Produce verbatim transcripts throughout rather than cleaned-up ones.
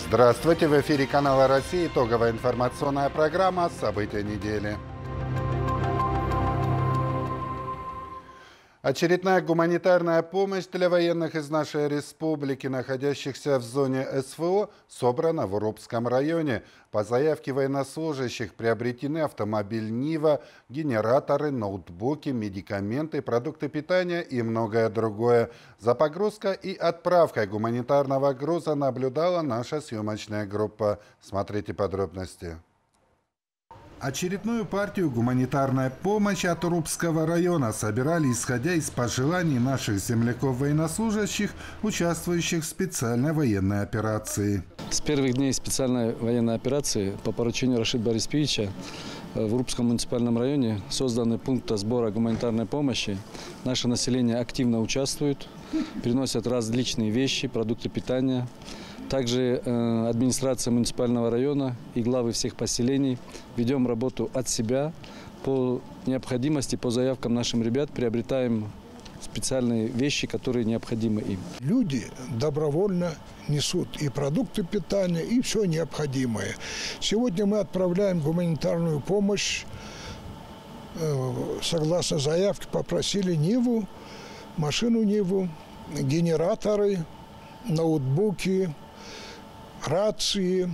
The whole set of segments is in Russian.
Здравствуйте! В эфире канала «Россия». Итоговая информационная программа «События недели». Очередная гуманитарная помощь для военных из нашей республики, находящихся в зоне СВО, собрана в Урупском районе. По заявке военнослужащих приобретены автомобиль «Нива», генераторы, ноутбуки, медикаменты, продукты питания и многое другое. За погрузкой и отправкой гуманитарного груза наблюдала наша съемочная группа. Смотрите подробности. Очередную партию гуманитарной помощи от Урупского района собирали, исходя из пожеланий наших земляков-военнослужащих, участвующих в специальной военной операции. С первых дней специальной военной операции по поручению Рашида Бориспиевича в Урупском муниципальном районе созданы пункты сбора гуманитарной помощи. Наше население активно участвует, приносят различные вещи, продукты питания. Также э, администрация муниципального района и главы всех поселений ведем работу от себя. По необходимости, по заявкам нашим ребят приобретаем специальные вещи, которые необходимы им. Люди добровольно несут и продукты питания, и все необходимое. Сегодня мы отправляем гуманитарную помощь. Э, согласно заявке попросили Ниву, машину Ниву, генераторы, ноутбуки, рации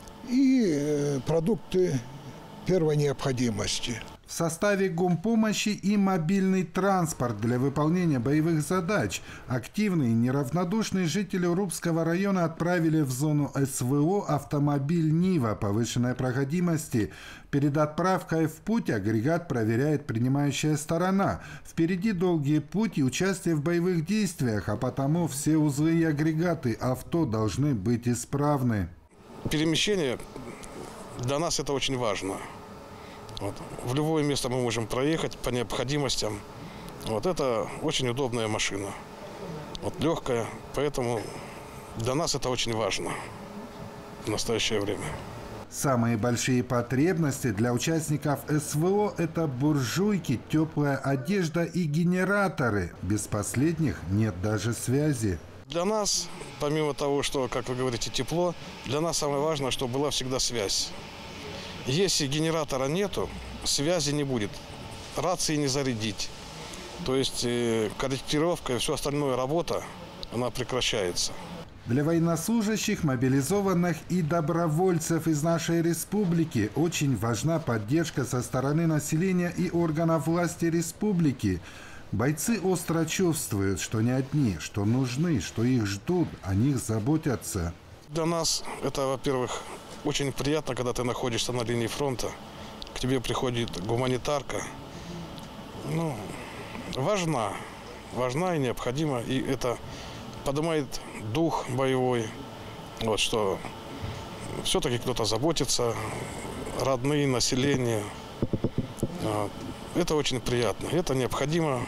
и продукты первой необходимости. В составе гумпомощи и мобильный транспорт для выполнения боевых задач. Активные и неравнодушные жители Урупского района отправили в зону СВО автомобиль «Нива» повышенной проходимости. Перед отправкой в путь агрегат проверяет принимающая сторона. Впереди долгий путь и участие в боевых действиях, а потому все узлы и агрегаты авто должны быть исправны. Перемещение для нас это очень важно. Вот. В любое место мы можем проехать по необходимостям. Вот это очень удобная машина. Вот легкая, поэтому для нас это очень важно в настоящее время. Самые большие потребности для участников СВО – это буржуйки, теплая одежда и генераторы. Без последних нет даже связи. Для нас, помимо того, что, как вы говорите, тепло, для нас самое важное, чтобы была всегда связь. Если генератора нету, связи не будет, рации не зарядить. То есть э, корректировка и все остальное работа, она прекращается. Для военнослужащих, мобилизованных и добровольцев из нашей республики очень важна поддержка со стороны населения и органов власти республики. Бойцы остро чувствуют, что не одни, что нужны, что их ждут, о них заботятся. Для нас это, во-первых, очень приятно, когда ты находишься на линии фронта, к тебе приходит гуманитарка. Ну, важна, важна и необходима, и это поднимает дух боевой, вот, что все-таки кто-то заботится, родные, население. Вот. Это очень приятно, это необходимо.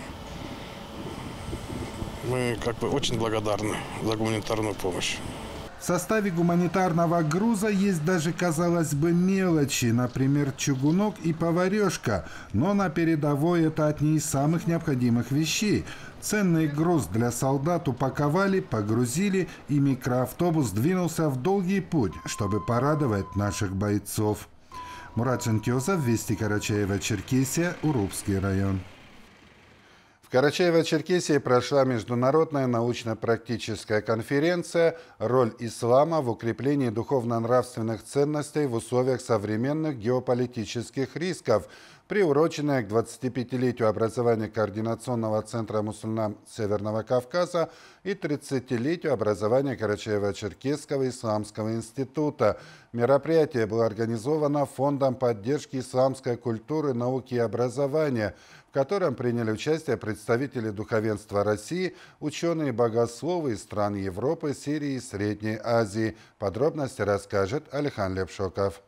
Мы как бы очень благодарны за гуманитарную помощь. В составе гуманитарного груза есть даже, казалось бы, мелочи, например, чугунок и поварешка, но на передовой это одни из самых необходимых вещей. Ценный груз для солдат упаковали, погрузили, и микроавтобус двинулся в долгий путь, чтобы порадовать наших бойцов. Мурат Жанкиозов, Вести, Карачаево-Черкесия, Урупский район. В Карачаево-Черкесии прошла международная научно-практическая конференция «Роль ислама в укреплении духовно-нравственных ценностей в условиях современных геополитических рисков», приуроченная к двадцатипятилетию образования Координационного центра мусульман Северного Кавказа и тридцатилетию образования Карачаево-Черкесского исламского института. Мероприятие было организовано Фондом поддержки исламской культуры, науки и образования, в котором приняли участие представители духовенства России, ученые и богословы из стран Европы, Сирии и Средней Азии. Подробности расскажет Алихан Лепшоков.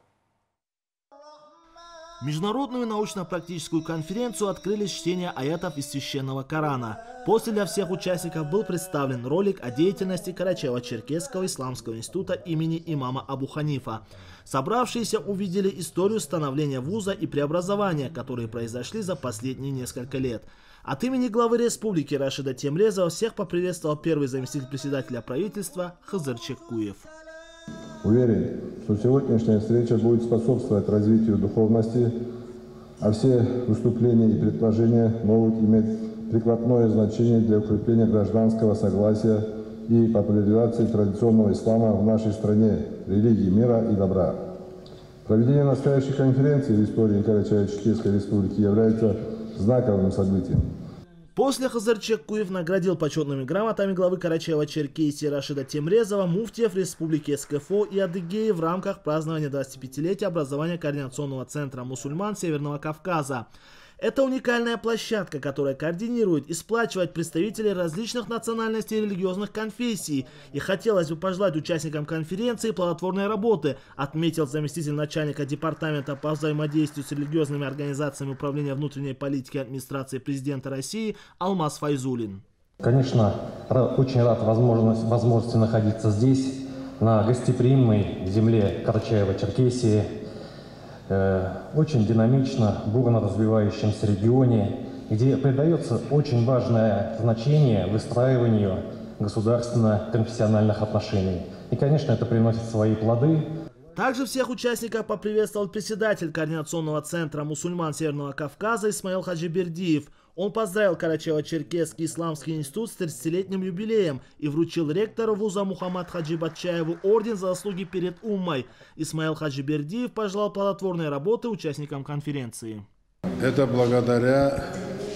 Международную научно-практическую конференцию открыли с чтения аятов из Священного Корана. После для всех участников был представлен ролик о деятельности Карачаево-Черкесского исламского института имени имама Абу Ханифа. Собравшиеся увидели историю становления вуза и преобразования, которые произошли за последние несколько лет. От имени главы республики Рашида Темрезова всех поприветствовал первый заместитель председателя правительства Хызыр Чеккуев. Уверен, что сегодняшняя встреча будет способствовать развитию духовности, а все выступления и предложения могут иметь прикладное значение для укрепления гражданского согласия и популяризации традиционного ислама в нашей стране, религии мира и добра. Проведение настоящей конференции в истории Карачаево-Черкесской Республики является знаковым событием. После Хазарчекуев наградил почетными грамотами главы Карачаево-Черкесии Рашида Темрезова, муфтиев Республики СКФО и Адыгеи в рамках празднования двадцатипятилетия образования Координационного центра мусульман Северного Кавказа. Это уникальная площадка, которая координирует и сплачивает представителей различных национальностей и религиозных конфессий. И хотелось бы пожелать участникам конференции плодотворной работы, отметил заместитель начальника департамента по взаимодействию с религиозными организациями управления внутренней политики администрации президента России Алмаз Файзулин. Конечно, очень рад возможности, возможности находиться здесь, на гостеприимной земле Карачаево-Черкесии. Очень динамично, бурно развивающемся регионе, где придается очень важное значение выстраиванию государственно-конфессиональных отношений. И, конечно, это приносит свои плоды. Также всех участников поприветствовал председатель Координационного центра мусульман Северного Кавказа Исмаил Хаджибердиев. Он поздравил Карачаево-Черкесский исламский институт с тридцатилетним юбилеем и вручил ректору вуза Мухаммад Хаджи Батчаеву орден за заслуги перед уммой. Исмаил Хаджибердиев пожелал плодотворной работы участникам конференции. Это благодаря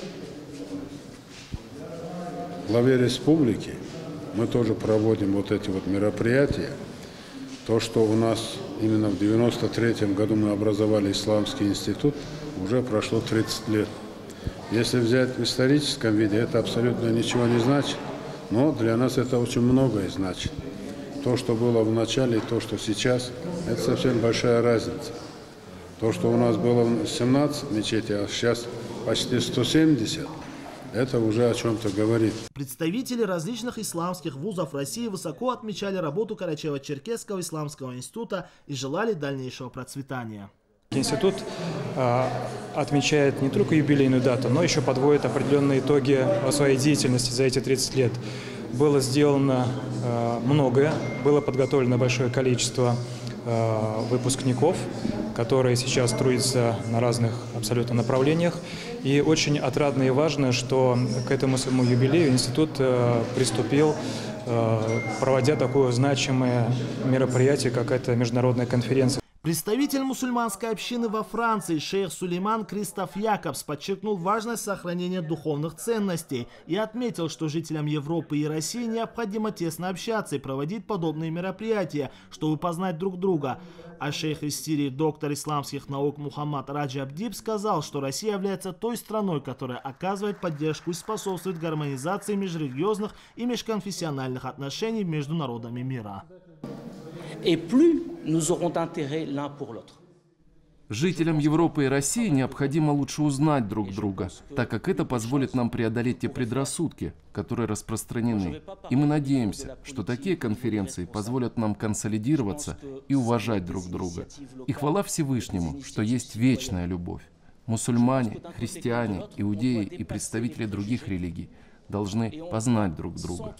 главе республики мы тоже проводим вот эти вот мероприятия. То, что у нас именно в девяносто третьем году мы образовали исламский институт, уже прошло тридцать лет. Если взять в историческом виде, это абсолютно ничего не значит, но для нас это очень многое значит. То, что было в начале, и то, что сейчас, это совсем большая разница. То, что у нас было семнадцать мечетей, а сейчас почти сто семьдесят, это уже о чем-то говорит. Представители различных исламских вузов России высоко отмечали работу Карачаево-Черкесского исламского института и желали дальнейшего процветания. Институт э, отмечает не только юбилейную дату, но еще подводит определенные итоги своей деятельности за эти тридцать лет. Было сделано э, многое, было подготовлено большое количество э, выпускников, которые сейчас трудятся на разных абсолютно направлениях. И очень отрадно и важно, что к этому своему юбилею институт э, приступил, э, проводя такое значимое мероприятие, как эта международная конференция. Представитель мусульманской общины во Франции шейх Сулейман Кристоф Якобс подчеркнул важность сохранения духовных ценностей и отметил, что жителям Европы и России необходимо тесно общаться и проводить подобные мероприятия, чтобы познать друг друга. А шейх из Сирии, доктор исламских наук Мухаммад Раджи Абдиб сказал, что Россия является той страной, которая оказывает поддержку и способствует гармонизации межрелигиозных и межконфессиональных отношений между народами мира. Жителям Европы и России необходимо лучше узнать друг друга, так как это позволит нам преодолеть те предрассудки, которые распространены. И мы надеемся, что такие конференции позволят нам консолидироваться и уважать друг друга. И хвала Всевышнему, что есть вечная любовь. Мусульмане, христиане, иудеи и представители других религий должны познать друг друга.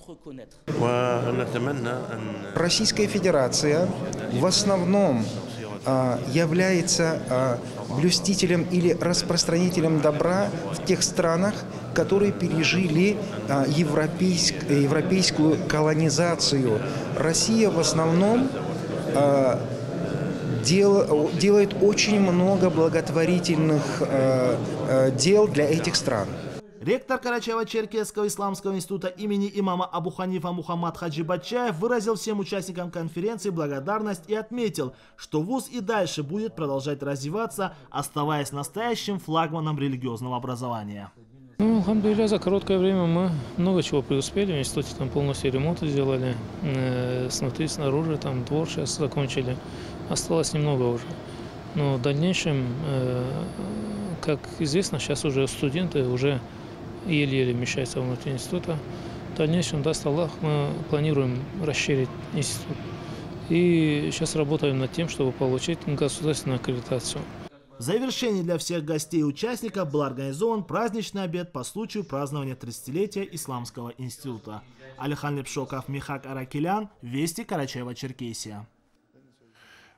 Российская Федерация в основном а, является а, блюстителем или распространителем добра в тех странах, которые пережили а, европейск, европейскую колонизацию. Россия в основном а, дел, делает очень много благотворительных а, а, дел для этих стран. Ректор Карачаево-Черкесского исламского института имени имама Абу Ханифа Мухаммад Хаджи Батчаев выразил всем участникам конференции благодарность и отметил, что вуз и дальше будет продолжать развиваться, оставаясь настоящим флагманом религиозного образования. Ну, алхамдулилля, за короткое время мы много чего преуспели. В институте там полностью ремонт сделали, э, снутри, снаружи, там двор сейчас закончили. Осталось немного уже. Но в дальнейшем, э, как известно, сейчас уже студенты уже еле-еле вмещаются внутри института. В дальнейшем, даст Аллах, мы планируем расширить институт. И сейчас работаем над тем, чтобы получить государственную аккредитацию. В завершении для всех гостей и участников был организован праздничный обед по случаю празднования тридцатилетия Исламского института. Алихан Лепшоков, Михак Аракелян, Вести, Карачаево-Черкесия.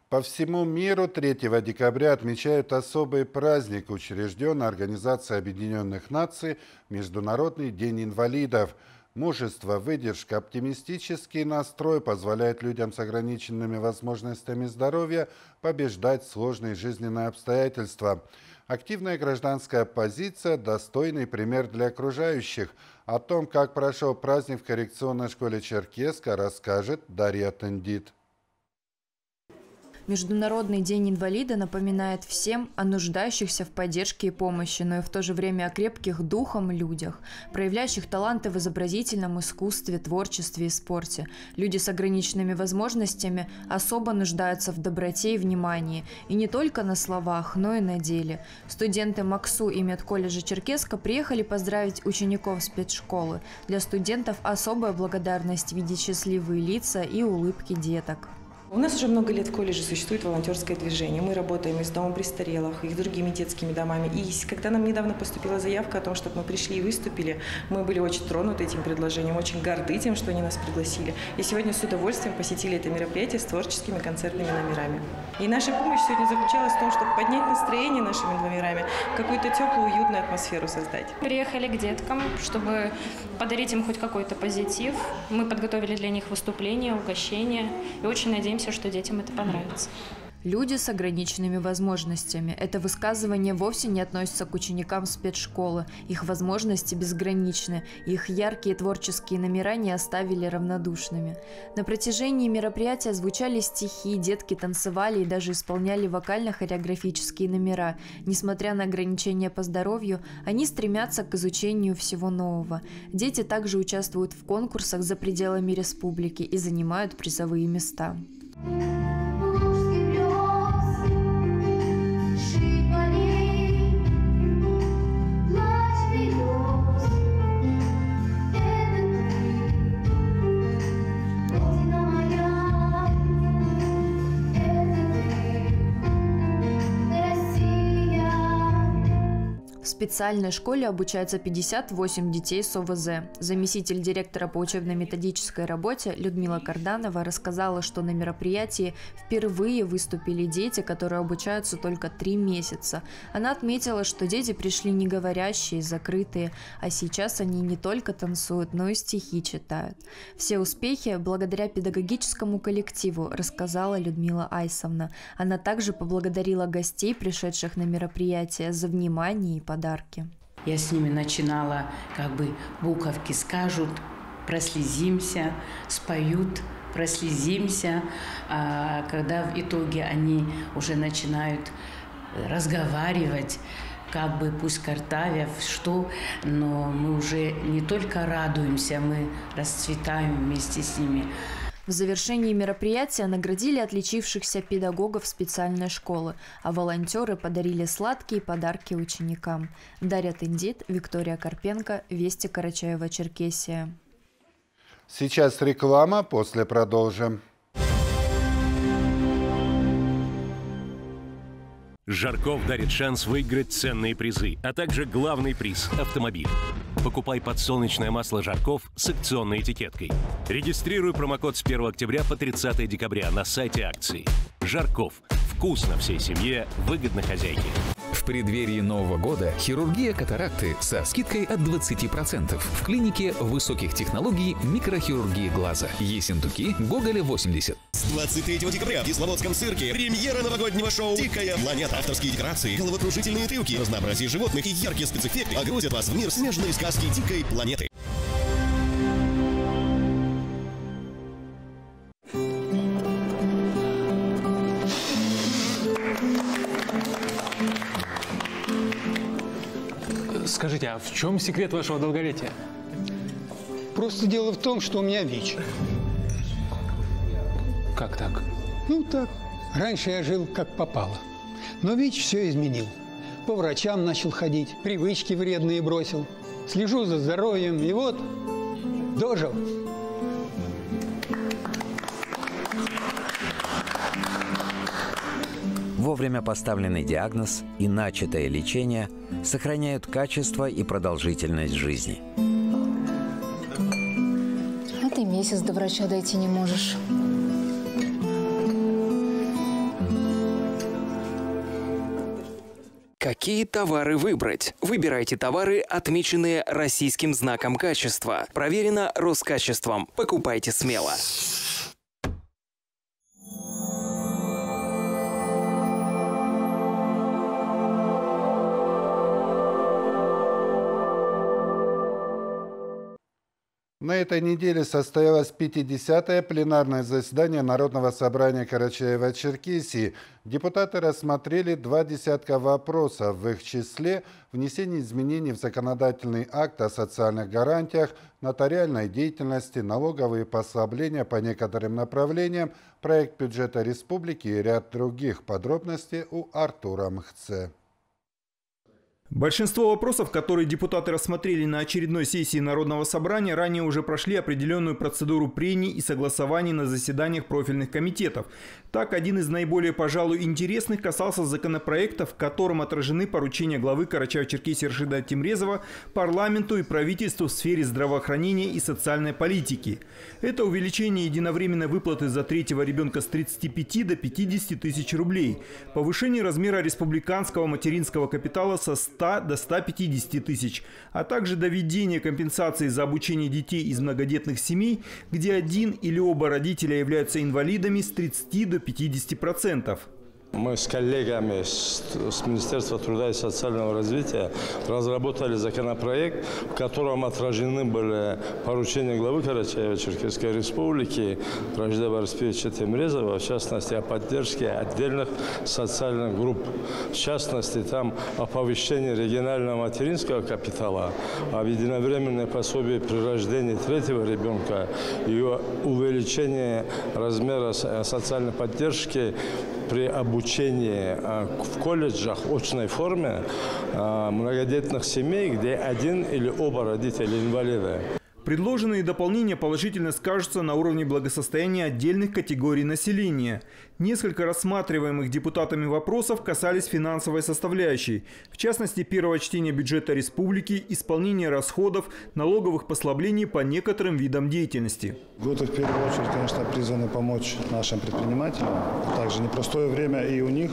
По всему миру третьего декабря отмечают особый праздник, учрежденный Организацией Объединенных Наций Международный день инвалидов. Мужество, выдержка, оптимистический настрой позволяют людям с ограниченными возможностями здоровья побеждать сложные жизненные обстоятельства. Активная гражданская позиция – достойный пример для окружающих. О том, как прошел праздник в коррекционной школе Черкесска, расскажет Дарья Тендит. Международный день инвалида напоминает всем о нуждающихся в поддержке и помощи, но и в то же время о крепких духом людях, проявляющих таланты в изобразительном искусстве, творчестве и спорте. Люди с ограниченными возможностями особо нуждаются в доброте и внимании, и не только на словах, но и на деле. Студенты МАКСУ и медколледжа Черкесска приехали поздравить учеников спецшколы. Для студентов особая благодарность видеть счастливые лица и улыбки деток. У нас уже много лет в колледже существует волонтерское движение. Мы работаем и с Домом престарелых, и с другими детскими домами. И когда нам недавно поступила заявка о том, чтобы мы пришли и выступили, мы были очень тронуты этим предложением, очень горды тем, что они нас пригласили. И сегодня с удовольствием посетили это мероприятие с творческими концертными номерами. И наша помощь сегодня заключалась в том, чтобы поднять настроение нашими номерами, какую-то теплую, уютную атмосферу создать. Приехали к деткам, чтобы подарить им хоть какой-то позитив. Мы подготовили для них выступления, угощения и очень надеемся, что детям это понравится. Люди с ограниченными возможностями. Это высказывание вовсе не относится к ученикам спецшколы. Их возможности безграничны, их яркие творческие номера не оставили равнодушными. На протяжении мероприятия звучали стихи, детки танцевали и даже исполняли вокально-хореографические номера. Несмотря на ограничения по здоровью, они стремятся к изучению всего нового. Дети также участвуют в конкурсах за пределами республики и занимают призовые места. В специальной школе обучается пятьдесят восемь детей с ОВЗ. Заместитель директора по учебно-методической работе Людмила Карданова рассказала, что на мероприятии впервые выступили дети, которые обучаются только три месяца. Она отметила, что дети пришли не говорящие, закрытые, а сейчас они не только танцуют, но и стихи читают. Все успехи благодаря педагогическому коллективу, рассказала Людмила Айсовна. Она также поблагодарила гостей, пришедших на мероприятие, за внимание и подарки. Я с ними начинала, как бы буковки скажут, прослезимся, споют, прослезимся, а когда в итоге они уже начинают разговаривать, как бы пусть картавя, что, но мы уже не только радуемся, мы расцветаем вместе с ними. В завершении мероприятия наградили отличившихся педагогов специальной школы, а волонтеры подарили сладкие подарки ученикам. Дарья Тендит, Виктория Карпенко, Вести Карачаево-Черкесия. Сейчас реклама, после продолжим. Жарков дарит шанс выиграть ценные призы, а также главный приз – автомобиль. Покупай подсолнечное масло «Жарков» с акционной этикеткой. Регистрируй промокод с первого октября по тридцатое декабря на сайте акции. «Жарков» – вкусно всей семье, выгодно хозяйке. В преддверии Нового года хирургия катаракты со скидкой от двадцати процентов в клинике высоких технологий микрохирургии глаза. Ессентуки, Гоголя, восемьдесят. С двадцать третьего декабря в Кисловодском цирке премьера новогоднего шоу «Дикая планета». Авторские декорации, головокружительные трюки, разнообразие животных и яркие спецэффекты погрузят вас в мир снежной сказки «Дикой планеты». Скажите, а в чем секрет вашего долголетия? Просто дело в том, что у меня ВИЧ. Как так? Ну так. Раньше я жил как попало. Но ВИЧ все изменил. По врачам начал ходить, привычки вредные бросил. Слежу за здоровьем и вот дожил. Вовремя поставленный диагноз и начатое лечение сохраняют качество и продолжительность жизни. А ты месяц до врача дойти не можешь. Какие товары выбрать? Выбирайте товары, отмеченные российским знаком качества. Проверено Роскачеством. Покупайте смело. На этой неделе состоялось пятидесятое пленарное заседание Народного собрания Карачаево-Черкесии. Депутаты рассмотрели два десятка вопросов, в их числе внесение изменений в законодательный акт о социальных гарантиях, нотариальной деятельности, налоговые послабления по некоторым направлениям, проект бюджета республики и ряд других. Подробностей у Артура Мхце. Большинство вопросов, которые депутаты рассмотрели на очередной сессии Народного собрания, ранее уже прошли определенную процедуру прений и согласований на заседаниях профильных комитетов. Так, один из наиболее, пожалуй, интересных касался законопроекта, в котором отражены поручения главы Карачаево-Черкесии Рашида Тимрезова парламенту и правительству в сфере здравоохранения и социальной политики. Это увеличение единовременной выплаты за третьего ребенка с тридцати пяти до пятидесяти тысяч рублей, повышение размера республиканского материнского капитала со ста до ста пятидесяти тысяч, а также доведение компенсации за обучение детей из многодетных семей, где один или оба родителя являются инвалидами, с тридцати до пятидесяти процентов. Мы с коллегами с, с Министерства труда и социального развития разработали законопроект, в котором отражены были поручения главы Карачаево-Черкесской республики Рашида Барспевича Тимрезова, в частности, о поддержке отдельных социальных групп. В частности, там оповещение регионального материнского капитала, об единовременной пособии при рождении третьего ребенка и увеличение размера социальной поддержки при обучении в колледжах в очной форме многодетных семей, где один или оба родителя инвалиды. Предложенные дополнения положительно скажутся на уровне благосостояния отдельных категорий населения. Несколько рассматриваемых депутатами вопросов касались финансовой составляющей. В частности, первого чтения бюджета республики, исполнения расходов, налоговых послаблений по некоторым видам деятельности. Годы в первую очередь, конечно, призваны помочь нашим предпринимателям. Также непростое время и у них.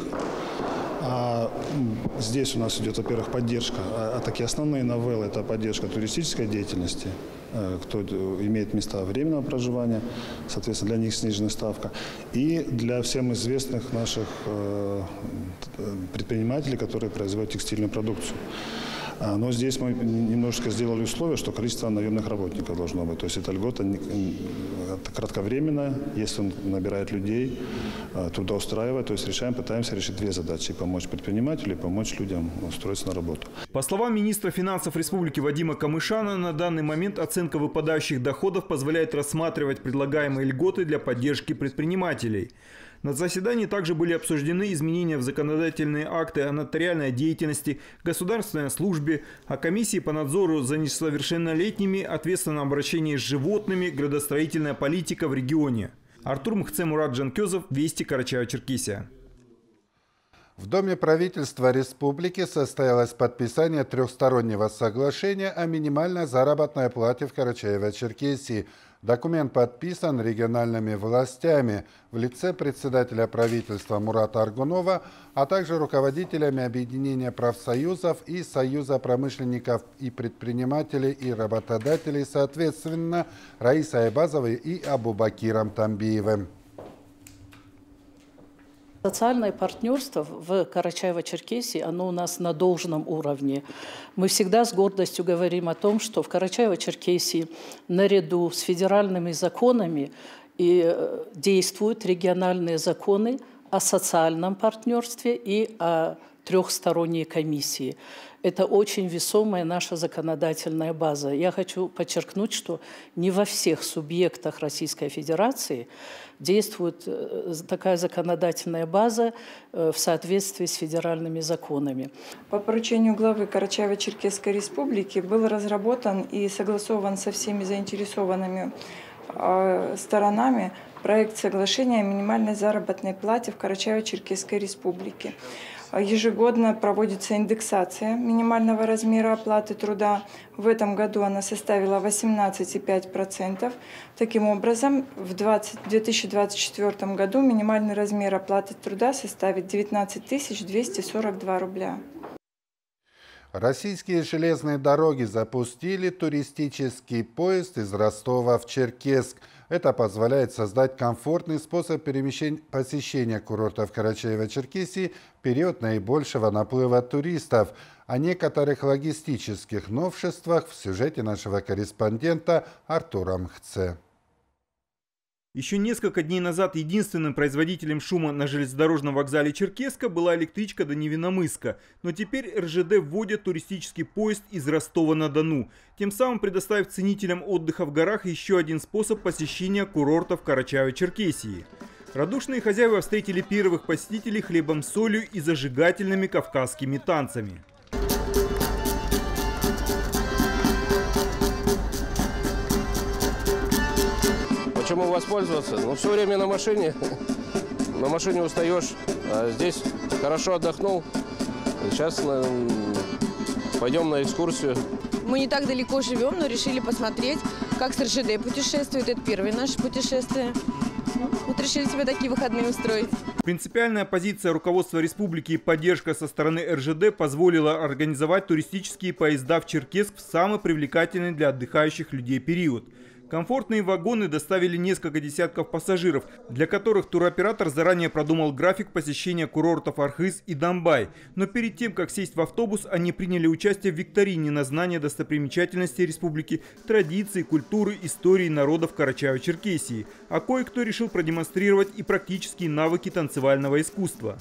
А здесь у нас идет, во-первых, поддержка. А, а такие основные новеллы – это поддержка туристической деятельности, кто имеет места временного проживания, соответственно, для них снижена ставка. И для всем известных наших предпринимателей, которые производят текстильную продукцию. Но здесь мы немножко сделали условие, что количество наемных работников должно быть. То есть эта льгота кратковременная, если он набирает людей, трудоустраивает. То есть решаем, пытаемся решить две задачи. Помочь предпринимателю и помочь людям устроиться на работу. По словам министра финансов республики Вадима Камышана, на данный момент оценка выпадающих доходов позволяет рассматривать предлагаемые льготы для поддержки предпринимателей. На заседании также были обсуждены изменения в законодательные акты о нотариальной деятельности, государственной службе, о комиссии по надзору за несовершеннолетними, ответственном обращении с животными, градостроительная политика в регионе. Артур Мхце, Мурат Джанкезов, Вести, Карачаево-Черкесия. В Доме правительства республики состоялось подписание трехстороннего соглашения о минимальной заработной плате в Карачаево-Черкесии. Документ подписан региональными властями в лице председателя правительства Мурата Аргунова, а также руководителями Объединения профсоюзов и Союза промышленников и предпринимателей и работодателей, соответственно, Раисой Айбазовой и Абубакиром Тамбиевым. Социальное партнерство в Карачаево-Черкесии, оно у нас на должном уровне. Мы всегда с гордостью говорим о том, что в Карачаево-Черкесии наряду с федеральными законами и действуют региональные законы о социальном партнерстве и о трехсторонней комиссии. Это очень весомая наша законодательная база. Я хочу подчеркнуть, что не во всех субъектах Российской Федерации действует такая законодательная база в соответствии с федеральными законами. По поручению главы Карачаево-Черкесской республики был разработан и согласован со всеми заинтересованными сторонами проект соглашения о минимальной заработной плате в Карачаево-Черкесской республике. Ежегодно проводится индексация минимального размера оплаты труда. В этом году она составила восемнадцать и пять десятых процента. Таким образом, в две тысячи двадцать четвёртом году минимальный размер оплаты труда составит девятнадцать тысяч двести сорок два рубля. Российские железные дороги запустили туристический поезд из Ростова в Черкесск. Это позволяет создать комфортный способ перемещения, посещения курортов Карачаево-Черкесии в период наибольшего наплыва туристов. О некоторых логистических новшествах в сюжете нашего корреспондента Артура Мхце. Еще несколько дней назад единственным производителем шума на железнодорожном вокзале Черкесска была электричка до Невинномысска. Но теперь эр жэ дэ вводит туристический поезд из Ростова-на-Дону, тем самым предоставив ценителям отдыха в горах еще один способ посещения курортов Карачаево-Черкесии. Радушные хозяева встретили первых посетителей хлебом-солью и зажигательными кавказскими танцами. Почему воспользоваться? Ну, все время на машине. На машине устаешь. А здесь хорошо отдохнул. Сейчас на... пойдем на экскурсию. Мы не так далеко живем, но решили посмотреть, как с эр жэ дэ путешествует. Это первое наше путешествие. Вот решили себе такие выходные устроить. Принципиальная позиция руководства республики и поддержка со стороны эр жэ дэ позволила организовать туристические поезда в Черкесск в самый привлекательный для отдыхающих людей период. Комфортные вагоны доставили несколько десятков пассажиров, для которых туроператор заранее продумал график посещения курортов Архыз и Домбай. Но перед тем, как сесть в автобус, они приняли участие в викторине на знание достопримечательностей республики, традиций, культуры, истории народов Карачаево-Черкесии. А кое-кто решил продемонстрировать и практические навыки танцевального искусства.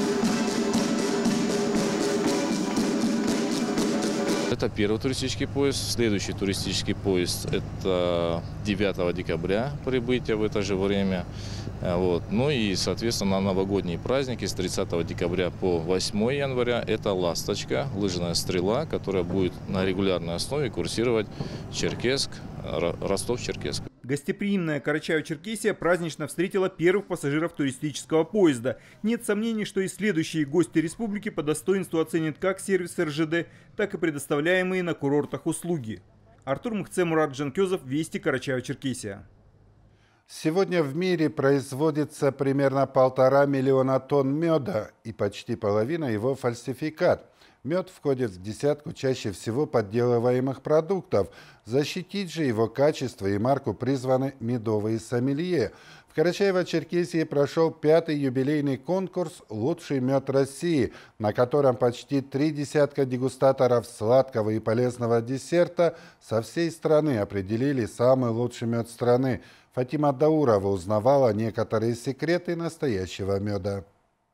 Это первый туристический поезд. Следующий туристический поезд – это девятого декабря прибытие в это же время. Вот. Ну и, соответственно, на новогодние праздники с тридцатого декабря по восьмое января – это «Ласточка», лыжная стрела, которая будет на регулярной основе курсировать Черкесск, Ростов-Черкесск. Гостеприимная Карачаево-Черкесия празднично встретила первых пассажиров туристического поезда. Нет сомнений, что и следующие гости республики по достоинству оценят как сервис эр жэ дэ, так и предоставляемые на курортах услуги. Артур Мхце, Мурат Джанкезов, Вести, Карачаево-Черкесия. Сегодня в мире производится примерно полтора миллиона тонн меда, и почти половина его фальсификат. Мед входит в десятку чаще всего подделываемых продуктов. Защитить же его качество и марку призваны медовые сомелье. В Карачаево-Черкесии прошел пятый юбилейный конкурс «Лучший мед России», на котором почти три десятка дегустаторов сладкого и полезного десерта со всей страны определили самый лучший мед страны. Фатима Даурова узнавала некоторые секреты настоящего меда.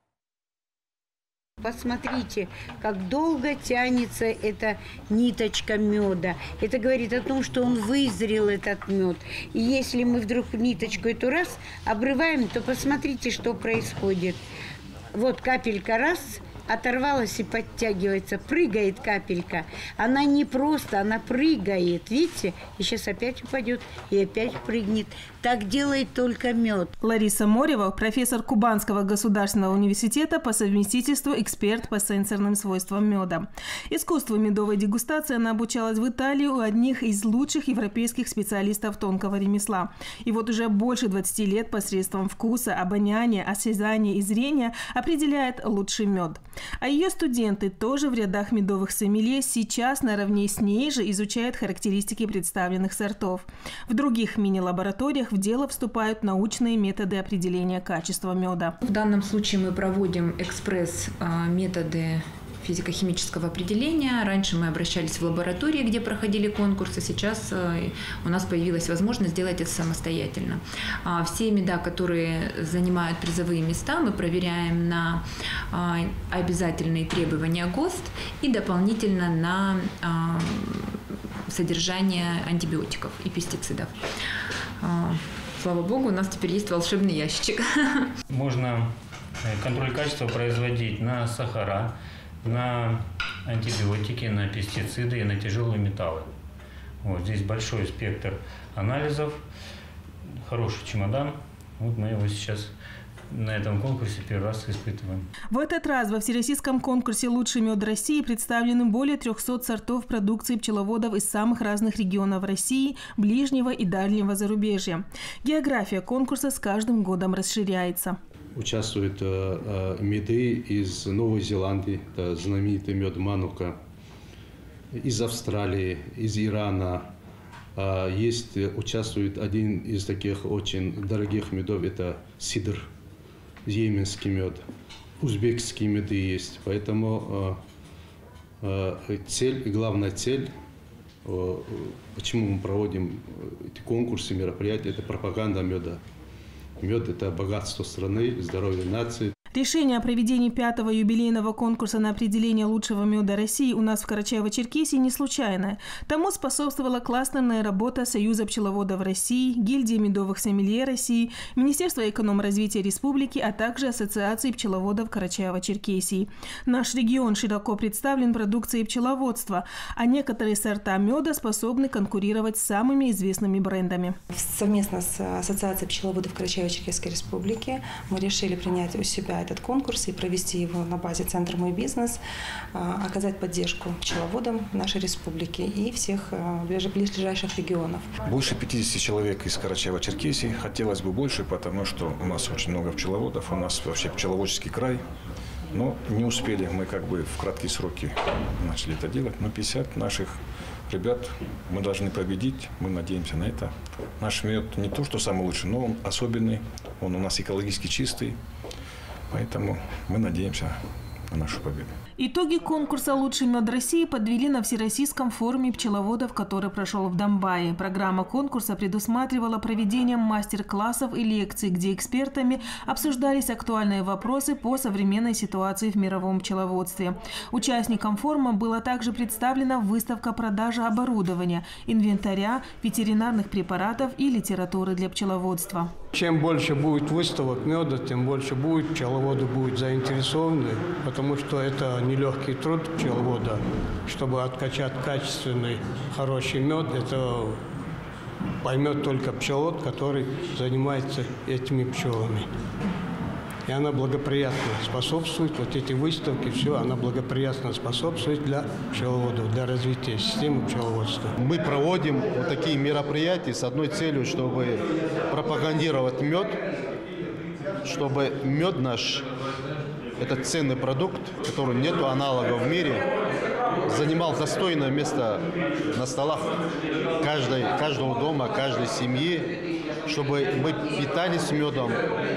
Посмотрите, как долго тянется эта ниточка меда. Это говорит о том, что он вызрел, этот мед. И если мы вдруг ниточку эту раз обрываем, то посмотрите, что происходит. Вот капелька раз, оторвалась и подтягивается, прыгает капелька. Она не просто, она прыгает, видите? И сейчас опять упадет и опять прыгнет. Так делает только мед. Лариса Морева, профессор Кубанского государственного университета, по совместительству эксперт по сенсорным свойствам меда. Искусству медовой дегустации она обучалась в Италии у одних из лучших европейских специалистов тонкого ремесла. И вот уже больше двадцати лет посредством вкуса, обоняния, осязания и зрения определяет лучший мед. А ее студенты тоже в рядах медовых сомелье сейчас наравне с ней же изучают характеристики представленных сортов. В других мини-лабораториях в дело вступают научные методы определения качества меда. В данном случае мы проводим экспресс-методы физико-химического определения. Раньше мы обращались в лаборатории, где проходили конкурсы. Сейчас у нас появилась возможность сделать это самостоятельно. Все меда, которые занимают призовые места, мы проверяем на обязательные требования ГОСТ и дополнительно на содержание антибиотиков и пестицидов. Слава богу, у нас теперь есть волшебный ящичек. Можно контроль качества производить на сахара, на антибиотики, на пестициды и на тяжелые металлы. Вот здесь большой спектр анализов, хороший чемодан. Вот мы его сейчас на этом конкурсе первый раз испытываем. В этот раз во всероссийском конкурсе «Лучший мед России» представлены более трёхсот сортов продукции пчеловодов из самых разных регионов России, ближнего и дальнего зарубежья. География конкурса с каждым годом расширяется. Участвуют э, меды из Новой Зеландии, это знаменитый мед Манука, из Австралии, из Ирана. Есть, участвует один из таких очень дорогих медов, это сидр, йеменский мед. Узбекские меды есть. Поэтому цель, главная цель, почему мы проводим эти конкурсы, мероприятия, это пропаганда меда. Мед – это богатство страны, здоровье нации. Решение о проведении пятого юбилейного конкурса на определение лучшего меда России у нас в Карачаево-Черкесии не случайное. Тому способствовала кластерная работа Союза пчеловодов России, гильдии медовых сомелье России, Министерства экономразвития республики, а также Ассоциации пчеловодов Карачаево-Черкесии. Наш регион широко представлен продукцией пчеловодства, а некоторые сорта меда способны конкурировать с самыми известными брендами. Совместно с Ассоциацией пчеловодов Карачаево-Черкесской республики мы решили принять у себя этот конкурс и провести его на базе Центра «Мой бизнес», оказать поддержку пчеловодам нашей республики и всех ближайших регионов. Больше пятидесяти человек из Карачаево-Черкесии. Хотелось бы больше, потому что у нас очень много пчеловодов, у нас вообще пчеловодческий край. Но не успели, мы как бы в краткие сроки начали это делать, но пятьдесят наших ребят мы должны победить, мы надеемся на это. Наш мед не то, что самый лучший, но он особенный, он у нас экологически чистый. Поэтому мы надеемся на нашу победу. Итоги конкурса «Лучший мед России» подвели на Всероссийском форуме пчеловодов, который прошел в Домбае. Программа конкурса предусматривала проведение мастер-классов и лекций, где экспертами обсуждались актуальные вопросы по современной ситуации в мировом пчеловодстве. Участникам форума была также представлена выставка продажи оборудования, инвентаря, ветеринарных препаратов и литературы для пчеловодства. Чем больше будет выставок меда, тем больше будет пчеловоды будут заинтересованы, потому что это нелегкий труд пчеловода. Чтобы откачать качественный, хороший мед, это поймет только пчеловод, который занимается этими пчелами. И она благоприятно способствует, вот эти выставки, все, она благоприятно способствует для пчеловодов, для развития системы пчеловодства. Мы проводим вот такие мероприятия с одной целью, чтобы пропагандировать мед, чтобы мед наш, это ценный продукт, который нету аналогов в мире, занимал достойное место на столах каждой, каждого дома, каждой семьи, чтобы мы питались медом.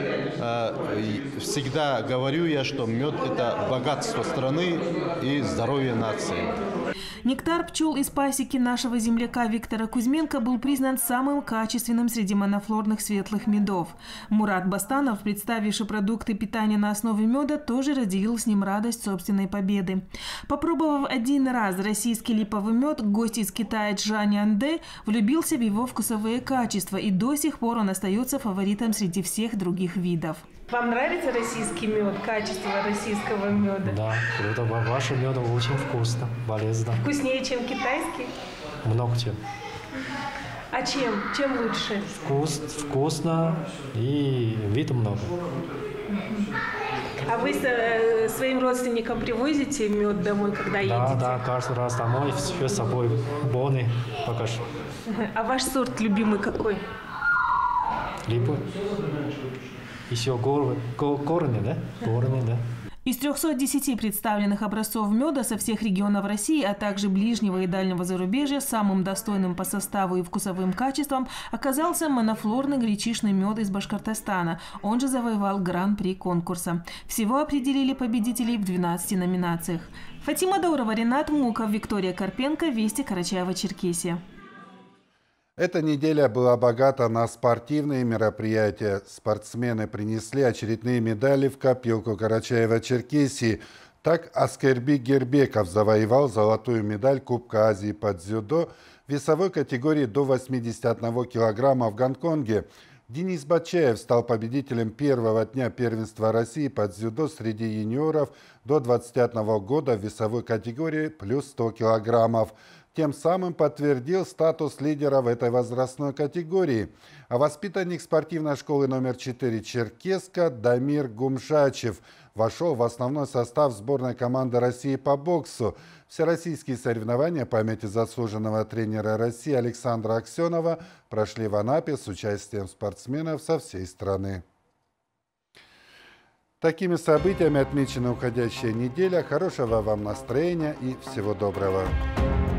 Всегда говорю я, что мед – это богатство страны и здоровье нации. Нектар пчел из пасеки нашего земляка Виктора Кузьменко был признан самым качественным среди монофлорных светлых медов. Мурат Бастанов, представивший продукты питания на основе меда, тоже разделил с ним радость собственной победы. Попробовав один раз российский липовый мед, гость из Китая Джани Анде влюбился в его вкусовые качества, и до сих пор он остается фаворитом среди всех других видов. Вам нравится российский мед, качество российского меда? Да, круто. Ваш мед очень вкусно, полезно. Вкуснее, чем китайский? Много чем. А чем? Чем лучше? Вкус, вкусно и вид много. А вы э, своим родственникам привозите мед домой, когда да, едете? Да, да, каждый раз домой, все с собой, боны покажу. А ваш сорт любимый какой? Липы. Еще горы, корни, да? Корни, да. Из трёхсот десяти представленных образцов меда со всех регионов России, а также ближнего и дальнего зарубежья, самым достойным по составу и вкусовым качествам оказался монофлорный гречишный мед из Башкортостана. Он же завоевал гран-при конкурса. Всего определили победителей в двенадцати номинациях. Фатима Даурова, Ренат Муков, Виктория Карпенко, Вести, Карачаево-Черкесия. Эта неделя была богата на спортивные мероприятия. Спортсмены принесли очередные медали в копилку Карачаево-Черкесии. Так Аскербек Гербеков завоевал золотую медаль Кубка Азии по дзюдо в весовой категории до восьмидесяти одного килограмма в Гонконге. Денис Батчаев стал победителем первого дня первенства России по дзюдо среди юниоров до двадцати одного года в весовой категории плюс сто килограммов. Тем самым подтвердил статус лидера в этой возрастной категории. А воспитанник спортивной школы номер четыре «Черкесска» Дамир Гумшачев вошел в основной состав сборной команды России по боксу. Всероссийские соревнования памяти заслуженного тренера России Александра Аксенова прошли в Анапе с участием спортсменов со всей страны. Такими событиями отмечена уходящая неделя. Хорошего вам настроения и всего доброго.